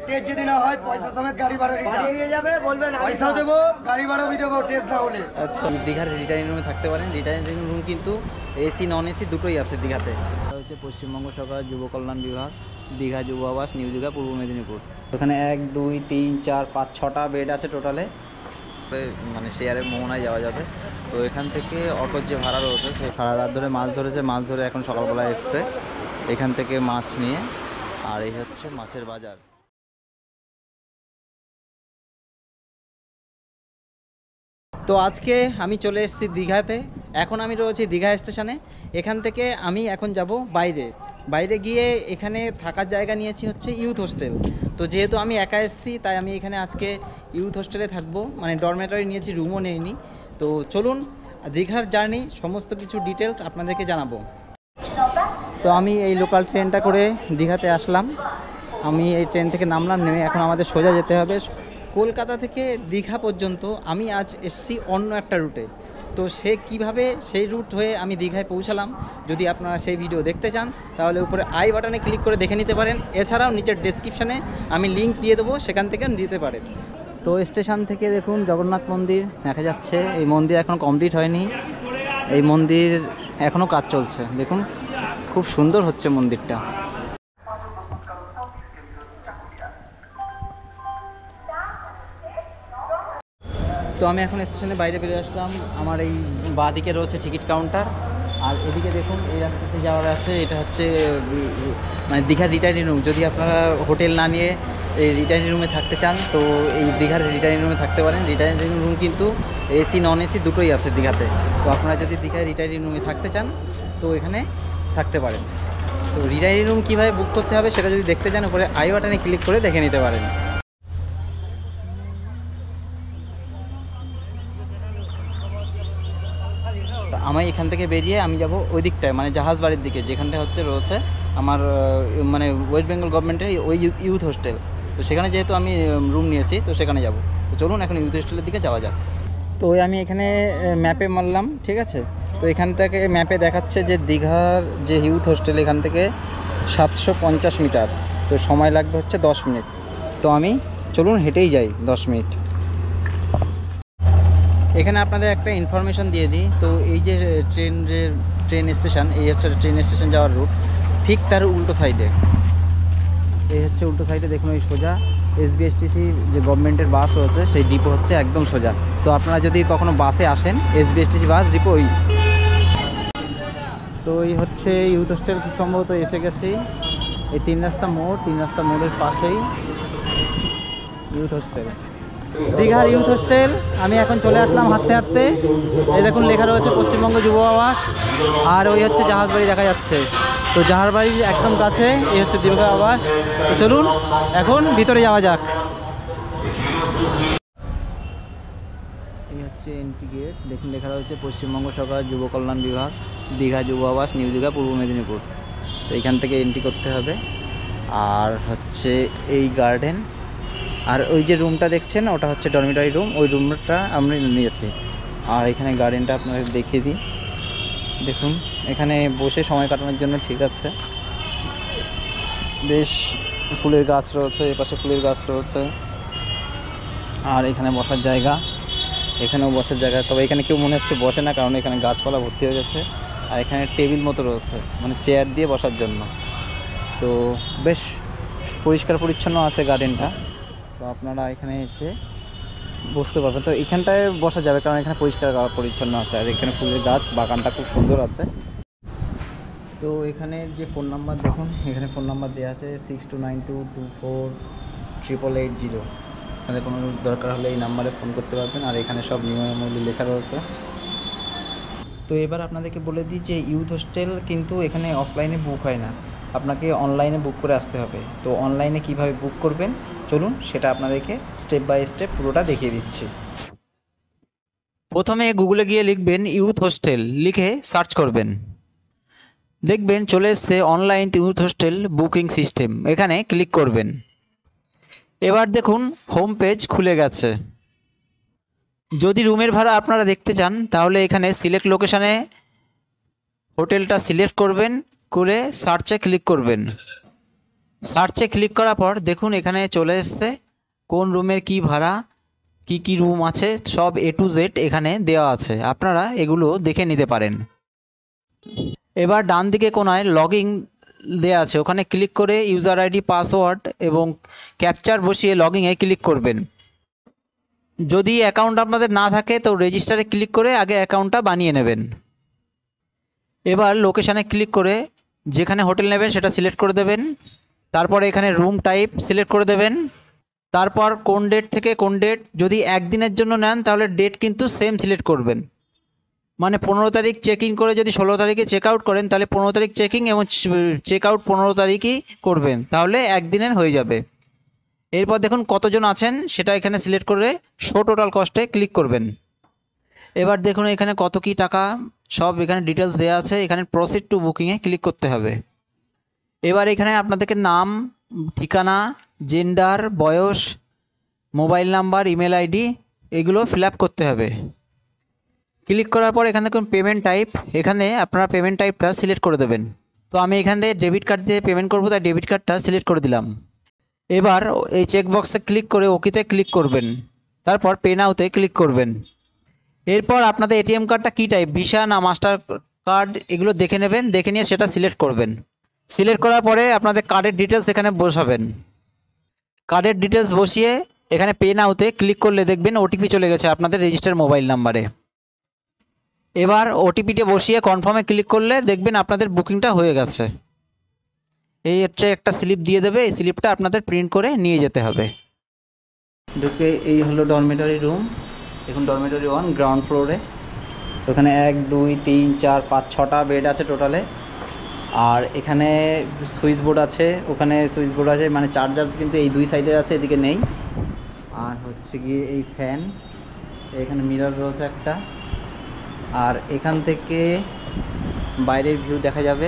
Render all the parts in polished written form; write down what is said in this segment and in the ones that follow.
Test যদি না হয় পয়সা সমেত গাড়ি ভাড়া নিয়ে যাবে, বলবেন পয়সাও দেবো, গাড়ি ভাড়াও দেবো টেস্ট না হলে। আচ্ছা, দীঘার রিটার্নিং রুমে থাকতে পারেন। রিটার্নিং রুম কিন্তু এসি নন এসি দুটোই আছে দীঘাতে। হচ্ছে পশ্চিমবঙ্গ সরকার যুব কল্যাণ বিভাগ, দীঘা যুব আবাস, নিউ দীঘা, পূর্ব মেদিনীপুর। ওখানে 1 2 3 4 5 6টা বেড আছে টোটালে, মানে শেয়ারে মোহনায় যাওয়া যাবে। তো এখান থেকে অটোর যে ভাড়া রয়েছে, সে সারা রাত ধরে মাছ ধরেছে, মাছ ধরে এখন সকালবেলায় এসছে এখান থেকে মাছ নিয়ে। আর এই হচ্ছে মাছের বাজার। তো আজকে আমি চলে এসেছি দীঘাতে। এখন আমি রয়েছি দীঘা স্টেশনে। এখান থেকে আমি এখন যাব বাইরে গিয়ে এখানে থাকার জায়গা নিয়েছি হচ্ছে ইউথ হোস্টেল। তো যেহেতু আমি একা এসেছি তাই আমি এখানে আজকে ইউথ হোস্টেলে থাকবো, মানে ডরমেটরি নিয়েছি, রুমও নেইনি। তো চলুন দীঘার জার্নি সমস্ত কিছু ডিটেলস আপনাদেরকে জানাবো। তো আমি এই লোকাল ট্রেনটা করে দীঘাতে আসলাম। আমি এই ট্রেন থেকে নামলাম, নেমে এখন আমাদের সোজা যেতে হবে কলকাতা থেকে দীঘা পর্যন্ত। আমি আজ এসেছি অন্য একটা রুটে। তো কিভাবে সেই রুট হয়ে আমি দীঘায় পৌঁছালাম, যদি আপনারা সেই ভিডিও দেখতে চান তাহলে উপরে আই বাটনে ক্লিক করে দেখে নিতে পারেন। এছাড়াও নিচের ডেসক্রিপশানে আমি লিঙ্ক দিয়ে দেবো, সেখান থেকে নিতে পারেন। তো স্টেশন থেকে দেখুন জগন্নাথ মন্দির দেখা যাচ্ছে। এই মন্দির এখন কমপ্লিট হয়নি, এই মন্দির এখনও কাজ চলছে। দেখুন খুব সুন্দর হচ্ছে মন্দিরটা। তো আমি এখন স্টেশনের বাইরে বেরিয়ে আসলাম। আমার এই বাঁ দিকে রয়েছে টিকিট কাউন্টার, আর এদিকে দেখুন এই রাস্তাতে যাওয়ার আছে। এটা হচ্ছে মানে দীঘার রিটার্নিং রুম। যদি আপনারা হোটেল না নিয়ে এই রিটার্নিং রুমে থাকতে চান তো এই দীঘার রিটার্নিং রুমে থাকতে পারেন। রিটার্নিং রুম কিন্তু এসি নন এসি দুটোই আছে দীঘাতে। তো আপনারা যদি দীঘার রিটার্নিং রুমে থাকতে চান তো এখানে থাকতে পারেন। তো রিটার্নিং রুম কীভাবে বুক করতে হবে সেটা যদি দেখতে চান উপরে আই বাটনে ক্লিক করে দেখে নিতে পারেন। আমি এখান থেকে বেরিয়ে আমি যাব ওই দিকটায়, মানে জাহাজ বাড়ির দিকে, যেখানটা রয়েছে আমার মানে ওয়েস্ট বেঙ্গল গভর্নমেন্টের ওই ইউথ হোস্টেল। তো সেখানে যেহেতু আমি রুম নিয়েছি তো সেখানে যাব। তো চলুন এখন ইউথ হোস্টেলের দিকে যাওয়া যাক। তো আমি এখানে ম্যাপে মারলাম, ঠিক আছে। তো এখান থেকে ম্যাপে দেখাচ্ছে যে দীঘার যে ইউথ হোস্টেল এখান থেকে 750 মিটার। তো সময় লাগবে হচ্ছে 10 মিনিট। তো আমি চলুন হেঁটেই যাই 10 মিনিট। এখানে আপনাদের একটা ইনফরমেশন দিয়ে দিই। তো এই যে ট্রেন স্টেশন, এই হচ্ছে ট্রেন স্টেশন যাওয়ার রুট, ঠিক তার উল্টো সাইডে, এই হচ্ছে উল্টো সাইডে দেখুন ওই সোজা এসবিএসটিসি যে গভর্নমেন্টের বাস রয়েছে সেই ডিপো হচ্ছে একদম সোজা। তো আপনারা যদি কখনো বাসে আসেন এসবিএসটিসি বাস ডিপো ওই। তো এই হচ্ছে ইউথ হোস্টেল, খুব সম্ভবত এসে গেছি। এই 3 রাস্তা মোড়ের পাশেই ইউথ হোস্টেল, দীঘার ইউথ হোস্টেল। আমি এখন চলে আসলাম হাঁটতে হাঁটতে। এই দেখুন লেখা রয়েছে পশ্চিমবঙ্গ যুব আবাস, আর ওই হচ্ছে জাহাজ বাড়ি দেখা যাচ্ছে। তো জাহাজ বাড়ির একদম কাছে এই হচ্ছে দীঘা আবাস। তো চলুন এখন ভিতরে যাওয়া যাক। এই হচ্ছে এন্ট্রি গেট, দেখুন লেখা রয়েছে পশ্চিমবঙ্গ সরকার যুব কল্যাণ বিভাগ, দীঘা যুব আবাস, নিউ দীঘা, পূর্ব মেদিনীপুর। তো এইখান থেকে এন্ট্রি করতে হবে। আর হচ্ছে এই গার্ডেন, আর ওই যে রুমটা দেখছেন ওটা হচ্ছে ডরমিটরি রুম, ওই রুমটা আমরা নিয়েছি। আর এখানে গার্ডেনটা আপনাদের দেখিয়ে দিই। দেখুন এখানে বসে সময় কাটানোর জন্য ঠিক আছে, বেশ ফুলের গাছ রয়েছে, এপাশে ফুলের গাছ রয়েছে। আর এখানে বসার জায়গা, এখানেও বসার জায়গা, তবে এখানে কেউ মনে হচ্ছে বসে না, কারণ এখানে গাছপালা ভর্তি হয়ে গেছে। আর এখানে টেবিল মতো রয়েছে, মানে চেয়ার দিয়ে বসার জন্য। তো বেশ পরিষ্কার পরিচ্ছন্ন আছে গার্ডেনটা। তো আপনারা এখানে এসে বসতে পারবেন। তো এখানটায় বসা যাবে কারণ এখানে পরিষ্কার পরিচ্ছন্ন আছে, আর এখানে ফুলের গাছ, বাগানটা খুব সুন্দর আছে। তো এখানে যে ফোন নাম্বার দেখুন, এখানে ফোন নাম্বার দেওয়া আছে 6292248880। এখানে কোনো দরকার হলে এই নাম্বারে ফোন করতে পারবেন। আর এখানে সব নিয়মাবলী লেখা রয়েছে। তো এবার আপনাদেরকে বলে দিই যে ইউথ হোস্টেল কিন্তু এখানে অফলাইনে বুক হয় না, আপনাকে অনলাইনে বুক করে আসতে হবে। তো অনলাইনে কিভাবে বুক করবেন চলুন সেটা আপনাদেরকে স্টেপ বাই স্টেপ পুরোটা দেখিয়ে দিচ্ছি। প্রথমে গুগলে গিয়ে লিখবেন ইউথ হোস্টেল, লিখে সার্চ করবেন, দেখবেন চলে এসছে online youth hostel booking system. এখানে ক্লিক করবেন। এবার দেখুন হোম পেজ খুলে গেছে। যদি রুমের ভাড়া আপনারা দেখতে চান তাহলে এখানে সিলেক্ট লোকেশানে হোটেলটা সিলেক্ট করবেন, করে সার্চে ক্লিক করবেন। সার্চে ক্লিক করার পর দেখুন এখানে চলে এসছে কোন রুমের কি ভাড়া, কি রুম আছে, সব A to Z এখানে দেওয়া আছে, আপনারা এগুলো দেখে নিতে পারেন। এবার ডান দিকে কোনায় লগইন দেওয়া আছে, ওখানে ক্লিক করে ইউজার আইডি, পাসওয়ার্ড এবং ক্যাপচার বসিয়ে লগইনে ক্লিক করবেন। যদি অ্যাকাউন্ট আপনাদের না থাকে তো রেজিস্টারে ক্লিক করে আগে অ্যাকাউন্টটা বানিয়ে নেবেন। এবার লোকেশানে ক্লিক করে যেখানে হোটেল নেবেন সেটা সিলেক্ট করে দেবেন। তারপর এখানে রুম টাইপ সিলেক্ট করে দেবেন। তারপর কোন ডেট থেকে কোন ডেট, যদি একদিনের জন্য নেন তাহলে ডেট কিন্তু সেম সিলেক্ট করবেন, মানে 15 তারিখ চেক ইন করে যদি 16 তারিখে চেক আউট করেন তাহলে 15 তারিখ চেকিং এবং চেক আউট 15 তারিখই করবেন, তাহলে একদিনের হয়ে যাবে। এরপর দেখুন কতজন আছেন সেটা এখানে সিলেক্ট করে শো টোটাল কস্টে ক্লিক করবেন। এবার দেখুন এখানে কত কি টাকা সব এখানে ডিটেলস দেওয়া আছে, এখানে প্রসিড টু বুকিংয়ে ক্লিক করতে হবে। এবার এখানে আপনাদেরকে নাম, ঠিকানা, জেন্ডার, বয়স, মোবাইল নাম্বার, ইমেল আইডি এগুলো ফিল আপ করতে হবে। ক্লিক করার পর এখানে দেখুন পেমেন্ট টাইপ, এখানে আপনারা পেমেন্ট টাইপটা সিলেক্ট করে দেবেন। তো আমি এখান থেকে ডেবিট কার্ড দিয়ে পেমেন্ট করবো, তাই ডেবিট কার্ডটা সিলেক্ট করে দিলাম। এবার এই চেকবক্সে ক্লিক করে ওকেতে ক্লিক করবেন, তারপর পে নাওতে ক্লিক করবেন। এরপর আপনাদের এটিএম কার্ডটা কী টাইপ, ভিসা না মাস্টার কার্ড, এগুলো দেখে নেবেন, দেখে নিয়ে সেটা সিলেক্ট করবেন। সিলেক্ট করার পরে আপনাদের কার্ডের ডিটেলস এখানে বসাবেন। কার্ডের ডিটেলস বসিয়ে এখানে পে নাওতে ক্লিক করলে দেখবেন ওটিপি চলে গেছে আপনাদের রেজিস্টার মোবাইল নাম্বারে। এবার ওটিপিটা বসিয়ে কনফার্মে ক্লিক করলে দেখবেন আপনাদের বুকিংটা হয়ে গেছে। এই হচ্ছে একটা স্লিপ দিয়ে দেবে, এই স্লিপটা আপনাদের প্রিন্ট করে নিয়ে যেতে হবে। ঢুকে এই হলো ডরমেটরি রুম, এখন ডরমেটরি 1 গ্রাউন্ড ফ্লোরে। ওখানে 1 2 3 4 5 6টা বেড আছে টোটালে। আর এখানে সুইচ বোর্ড আছে, ওখানে সুইচ বোর্ড আছে, মানে চার্জার কিন্তু এই দুই সাইডে আছে, এদিকে নেই। আর হচ্ছে গিয়ে এই ফ্যান, এখানে মিরর রয়েছে একটা। আর এখান থেকে বাইরের ভিউ দেখা যাবে,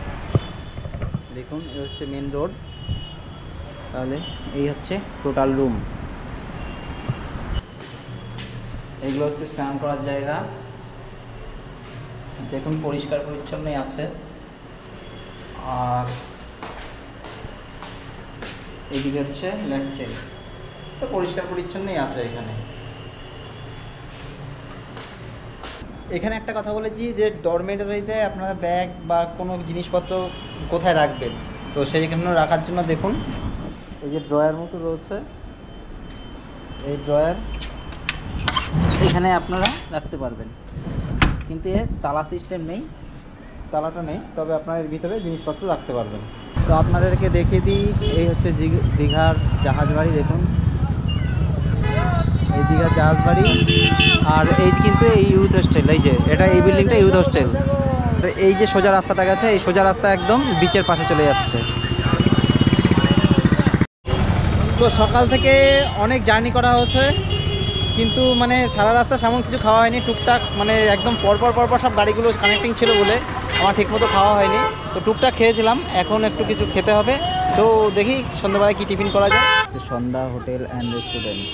দেখুন এই হচ্ছে মেন রোড। তাহলে এই হচ্ছে টোটাল রুম। এগুলো হচ্ছে স্নান করার জায়গা, দেখুন পরিষ্কার পরিচ্ছন্নই আছে। আর এদিকে হচ্ছে ল্যাট্রিন, তো পরিষ্কার পরিচ্ছন্নই আছে এখানে। এখানে একটা কথা বলেছি যে ডরমেটরিতে আপনারা ব্যাগ বা কোনো জিনিসপত্র কোথায় রাখবেন, তো সেইখানে রাখার জন্য দেখুন এই যে ড্রয়ার মতো রয়েছে, এই ড্রয়ার এখানে আপনারা রাখতে পারবেন, কিন্তু এর তালা সিস্টেম নেই, তালাটা নেই, তবে আপনারা এর ভিতরে জিনিসপত্র রাখতে পারবেন। তো আপনাদেরকে দেখিয়ে দিই, এই হচ্ছে দীঘার জাহাজ বাড়ি, দেখুন এই দীঘার জাহাজ বাড়ি। আর এই কিন্তু এই ইউথ হোস্টেল, এই যে এটা এই বিল্ডিংটা ইউথ হোস্টেল। এই যে সোজা রাস্তাটা গেছে, এই সোজা রাস্তা একদম বিচের পাশে চলে যাচ্ছে। তো সকাল থেকে অনেক জার্নি করা হচ্ছে, কিন্তু মানে সারা রাস্তা সেমন কিছু খাওয়া হয়নি, টুকটাক মানে একদম পরপর সব গাড়িগুলো কানেক্টিং ছিল বলে আমার ঠিকমতো খাওয়া হয়নি, তো টুকটাক খেয়েছিলাম, এখন একটু কিছু খেতে হবে। তো দেখি সন্ধ্যাবেলায় কি টিফিন করা যায়। Sandhya hotel and restaurant.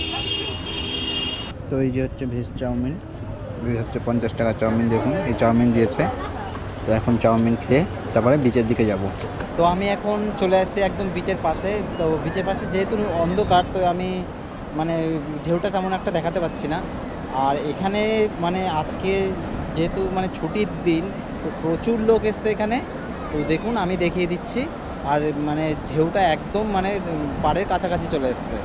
তো এই যে হচ্ছে ভেজ চাউমিন, এই হচ্ছে 50 টাকা চাউমিন, দেখুন এই চাউমিন দিয়েছে। তো এখন চাউমিন খেয়ে তারপরে বিচের দিকে যাব। তো আমি এখন চলে আসছি একদম বিচের পাশে। তো বিচের পাশে যেহেতু অন্ধকার, তো আমি মানে ঢেউটা তেমন একটা দেখাতে পাচ্ছি না। আর এখানে মানে আজকে যেহেতু মানে ছুটির দিন, তো প্রচুর লোক এসছে এখানে, তো দেখুন আমি দেখিয়ে দিচ্ছি। আর মানে ঢেউটা একদম মানে পাড়ের কাছাকাছি চলে এসছে।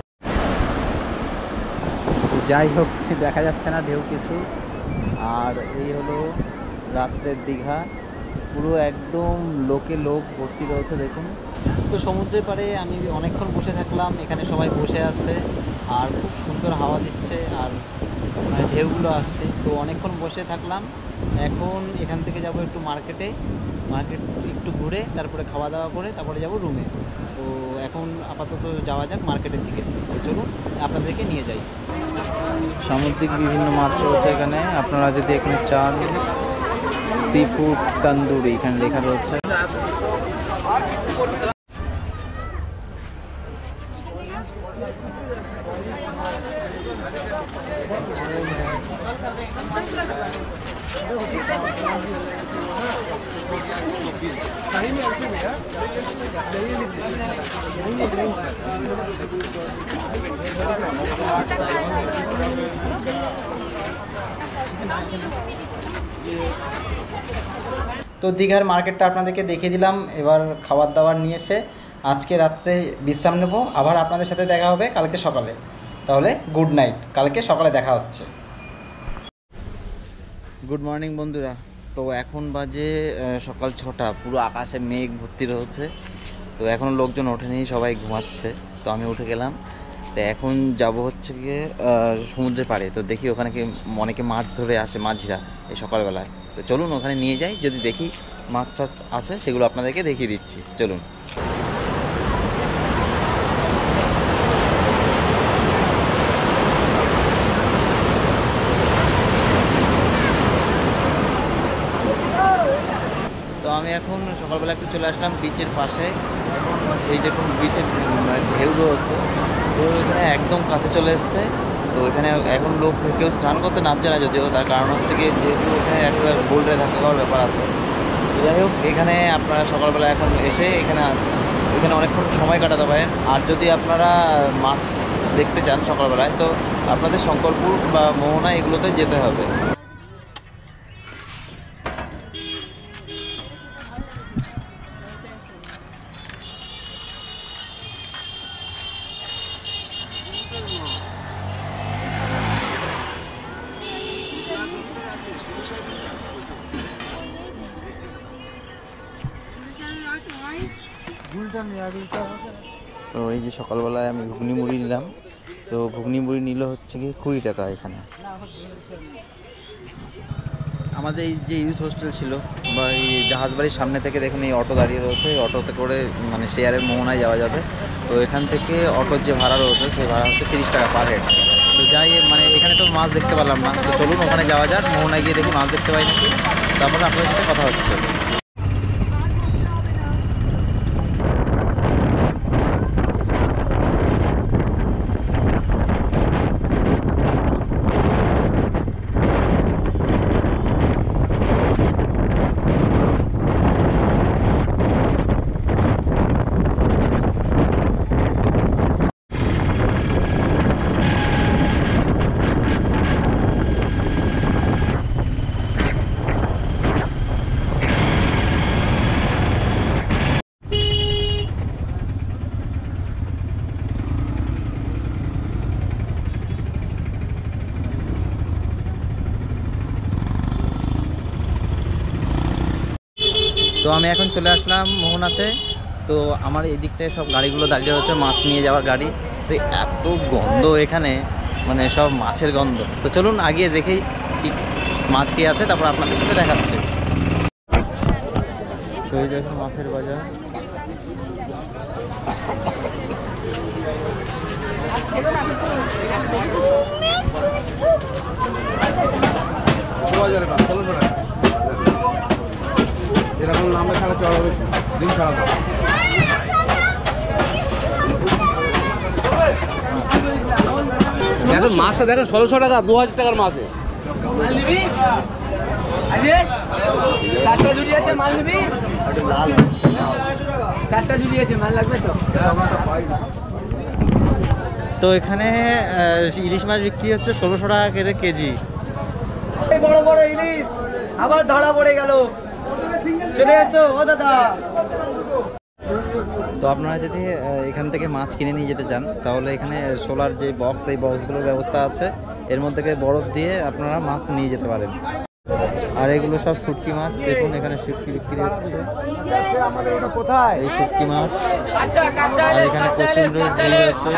যাই হোক, দেখা যাচ্ছে না ঢেউ কিছু। আর এই হলো রাত্রের দীঘা, পুরো একদম লোকে লোক ভর্তি রয়েছে, দেখুন। তো সমুদ্রের পাড়ে আমি অনেকক্ষণ বসে থাকলাম, এখানে সবাই বসে আছে আর খুব সুন্দর হাওয়া দিচ্ছে আর মানে ঢেউগুলো আসছে। তো অনেকক্ষণ বসে থাকলাম, এখন এখান থেকে যাব একটু মার্কেট একটু ঘুরে তারপরে খাওয়া দাওয়া করে তারপরে যাব রুমে। তো এখন আপাতত যাওয়া যাক মার্কেটের দিকে। তো চলুন আপনাদেরকে নিয়ে যাই। সামুদ্রিক বিভিন্ন মাছ রয়েছে এখানে, আপনারা যদি এখানে চান সি ফুড তন্দুরি এখানে লেখা রয়েছে। তো দীঘার মার্কেটটা আপনাদেরকে দেখিয়ে দিলাম। এবার খাবার দাবার নিয়ে এসে আজকে রাত্রে বিশ্রাম নেব, আবার আপনাদের সাথে দেখা হবে কালকে সকালে। তাহলে গুড নাইট, কালকে সকালে দেখা হচ্ছে। গুড মর্নিং বন্ধুরা। তো এখন বাজে সকাল 6টা, পুরো আকাশে মেঘ ভর্তি রয়েছে। তো এখনও লোকজন ওঠেনি, সবাই ঘুমাচ্ছে। তো আমি উঠে গেলাম। তো এখন যাব হচ্ছে গিয়ে সমুদ্রের পাড়ে। তো দেখি ওখানে কি অনেকে মাছ ধরে আসে, মাঝিরা, এই সকালবেলায়। তো চলুন ওখানে নিয়ে যাই, যদি দেখি মাছ টাছ আছে সেগুলো আপনাদেরকে দেখিয়ে দিচ্ছি। চলুন। তো আমি এখন সকালবেলা একটু চলে আসলাম বিচের পাশে। এখন এই দেখুন বিচের ঢেউ রয়েছে, তো এখানে একদম কাছে চলে এসছে। তো এখানে এখন লোক কেউ স্নান করতে নামছে না, যদিও তার কারণ হচ্ছে কি যেহেতু এখানে একটা বোল্ডে থাকা খাওয়ার ব্যাপার আছে। যাই হোক, এখানে আপনারা সকালবেলা এখন এসে এখানে অনেকক্ষণ সময় কাটাতে পারেন। আর যদি আপনারা মাছ দেখতে চান সকালবেলায়, তো আপনাদের শঙ্করপুর বা মোহনা এগুলোতে যেতে হবে। তো এই যে সকালবেলায় আমি ঘুগনি মুড়ি নিলাম। তো ঘুগনি মুড়ি নিল হচ্ছে কি 20 টাকা এখানে। আমাদের এই যে ইউথ হোস্টেল ছিল বা এই জাহাজবাড়ির সামনে থেকে দেখুন এই অটো দাঁড়িয়ে রয়েছে। অটোতে করে মানে শেয়ারে মোহনায় যাওয়া যাবে। তো এখান থেকে অটোর যে ভাড়া রয়েছে সেই ভাড়া হচ্ছে 30 টাকা পার হেড। তো যাই মানে এখানে তো মাছ দেখতে পেলাম না। তো চলুন ওখানে যাওয়া যাক, মোহনায় গিয়ে দেখি মাছ দেখতে পাই নাকি। তারপরে আপনাদের সাথে কথা হচ্ছে। তো আমি এখন চলে আসলাম মোহনাতে। তো আমার এই দিকটায় সব গাড়িগুলো দাঁড়িয়ে রয়েছে, মাছ নিয়ে যাওয়ার গাড়ি। তো এত গন্ধ এখানে, মানে সব মাছের গন্ধ। তো চলুন আগে দেখি কি মাছ কি আছে, তারপর আপনাদের সাথে দেখাচ্ছে। তো এই দেখুন মাছের বাজার। এরকম নামে ছাড়া চড়া দিন খারাপ হবে। দেখুন মাছটা দেখেন 1600 টাকা, 2000 টাকার মাছ। চারটা ঝুড়ি আছে, মাল নিবি? চারটা ঝুড়ি আছে, মাল লাগবে তো? তো এখানে ইলিশ মাছ বিক্রি হচ্ছে 1600 টাকা করে কেজি। বড় বড় ইলিশ আবার ধরা পড়ে গেল। চলে এসো ও দাদা। তো আপনারা যদি এখান থেকে মাছ কিনে নিয়ে যেতে চান, তাহলে এখানে সোলার যে বক্স, এই বক্সগুলোর ব্যবস্থা আছে। এর মধ্যে বরফ দিয়ে আপনারা মাছ নিয়ে যেতে পারেন। আর এগুলো সব শুটকি মাছ। দেখুন এখানে শুটকি বিক্রি হচ্ছে। এই শুটকি মাছ। আর এখানে প্রচন্ড ভিড় আছে।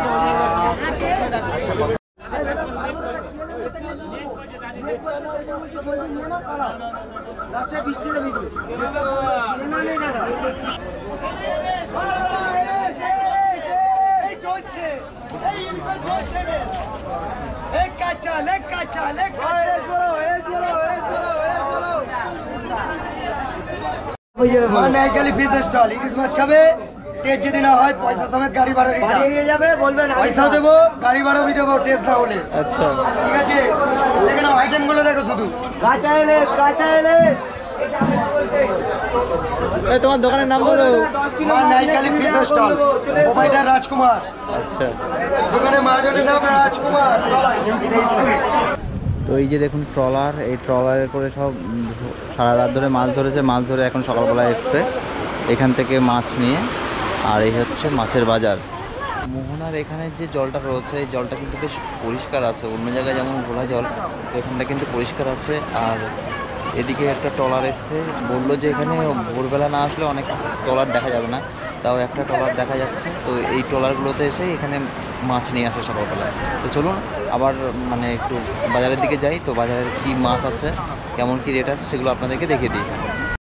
ফিশ স্টল, ইলিশ মাছ খাবে, টেস্ট যদি না হয় পয়সা সমেত গাড়ি ভাড়া নিয়ে যাবে, বলবেন পয়সাও দেবো, গাড়ি ভাড়াও দেবো, টেস্ট না হলে। আচ্ছা ঠিক আছে, দেখে নাও আইটেম গুলো দেখো শুধু। কাঁচা ইলিশ, কাঁচা ইলিশ। এই তোমার দোকানের নাম বলো। Maa Naikali fish stall, provider Rajkumar. আচ্ছা, দোকানে মহাজনের নাম রাজকুমার। তো এই যে দেখুন ট্রলার, এই ট্রলারে করে সব সারা রাত ধরে মাছ ধরেছে, মাছ ধরে এখন সকালবেলা এসছে এখান থেকে মাছ নিয়ে। আর এই হচ্ছে মাছের বাজার। মোহনার এখানে যে জলটা রয়েছে এই জলটা কিন্তু বেশ পরিষ্কার আছে, অন্য জায়গায় যেমন ঘোলা জল, এখানটা কিন্তু পরিষ্কার আছে। আর এদিকে একটা ট্রলার এসছে, বললো যে এখানে ভোরবেলা না আসলে অনেক ট্রলার দেখা যাবে না, তাও একটা ট্রলার দেখা যাচ্ছে। তো এই ট্রলারগুলোতে এসে এখানে মাছ নিয়ে আসে সকালবেলায়। তো চলুন আবার মানে একটু বাজারের দিকে যাই, তো বাজারের কী মাছ আছে, কেমন কী রেট আছে সেগুলো আপনাদেরকে দেখিয়ে দিই।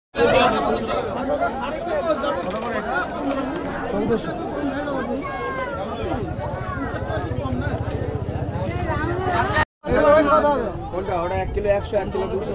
কোনটা ওটা 1 কিলো 100, 1 কিলো 200।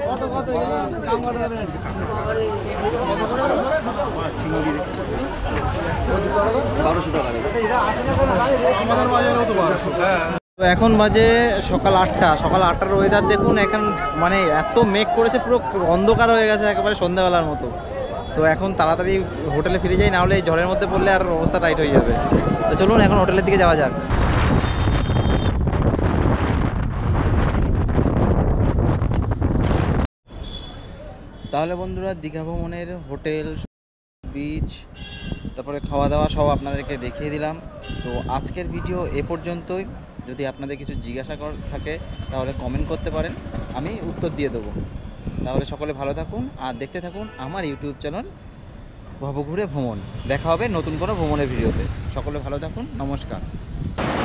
তো এখন বাজে সকাল 8টা। সকাল 8টার ওয়েদার দেখুন, এখন মানে এত মেঘ করেছে, পুরো অন্ধকার হয়ে গেছে একেবারে সন্ধ্যাবেলার মতো। তো এখন তাড়াতাড়ি হোটেলে ফিরে যাই, নাহলে এই ঝড়ের মধ্যে পড়লে আর অবস্থা টাইট হয়ে যাবে। তো চলুন এখন হোটেলের দিকে যাওয়া যাক। তাহলে বন্ধুরা, দীঘা ভ্রমণের হোটেল, বিচ, তারপরে খাওয়া দাওয়া সব আপনাদেরকে দেখিয়ে দিলাম। তো আজকের ভিডিও এ পর্যন্তই। যদি আপনাদের কিছু জিজ্ঞাসা থাকে তাহলে কমেন্ট করতে পারেন, আমি উত্তর দিয়ে দেবো। তাহলে সকলে ভালো থাকুন আর দেখতে থাকুন আমার ইউটিউব চ্যানেল ভবঘুরে ভ্রমণ। দেখা হবে নতুন কোনো ভ্রমণের ভিডিওতে। সকলে ভালো থাকুন, নমস্কার।